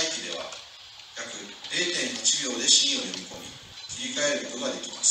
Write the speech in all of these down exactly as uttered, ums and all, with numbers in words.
機では約 れいてんはちびょうでシーンを読み込み切り替えることができます。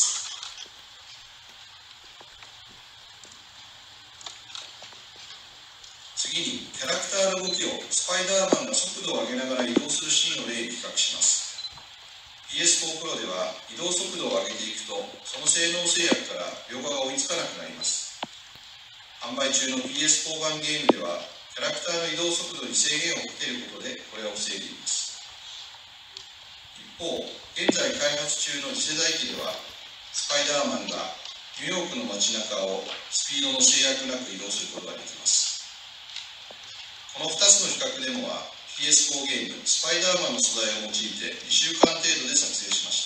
次にキャラクターの動きをスパイダーマンが速度を上げながら移動するシーンを例に比較します。 ピーエスフォー Pro では移動速度を上げていくとその性能制約から描画が追いつかなくなります。販売中の ピーエスフォー 版ゲームではキャラクターの移動速度に制限をかけることでこれを防いでいます。一方、現在開発中の次世代機ではスパイダーマンがニューヨークの街中をスピードの制約なく移動することができます。このふたつの比較デモは ピーエスフォー ゲームスパイダーマンの素材を用いてにしゅうかん程度で撮影しました。